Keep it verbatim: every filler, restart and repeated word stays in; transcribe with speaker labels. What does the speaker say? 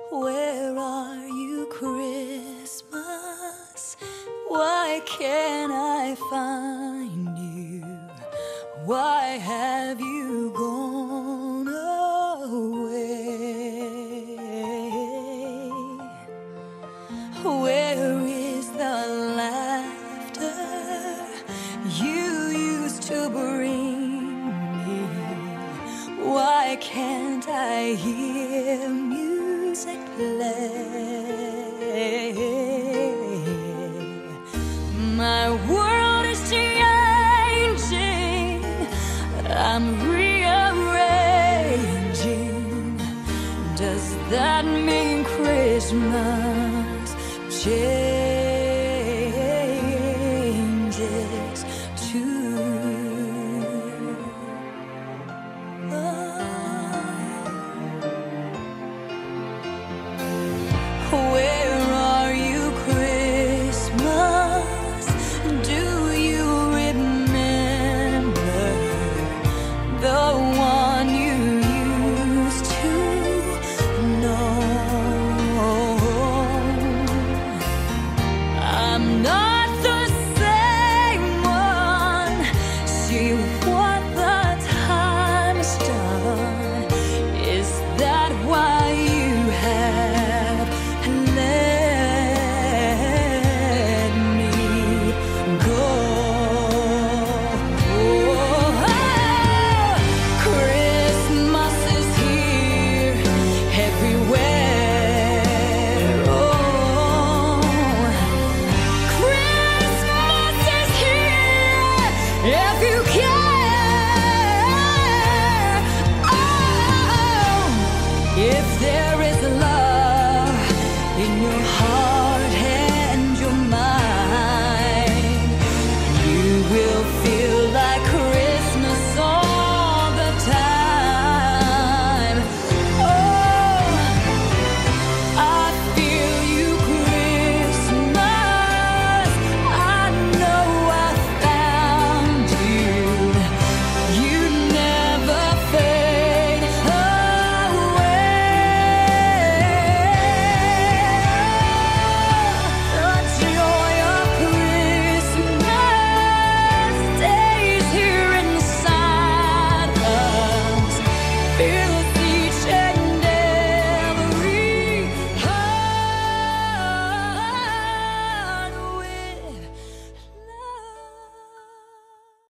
Speaker 1: Where are you, Christmas? Why can't I find you? Why have you gone away? Where is the laughter you used to bring me? Why can't I hear music play? My world is changing, I'm rearranging. Does that mean Christmas changes too? Where are you, Christmas? Do you remember the one you used to know? I'm not the same one. See what the time's done. Is that why you have let me go? Christmas is here everywhere. Oh, Christmas is here if you care. Oh, if there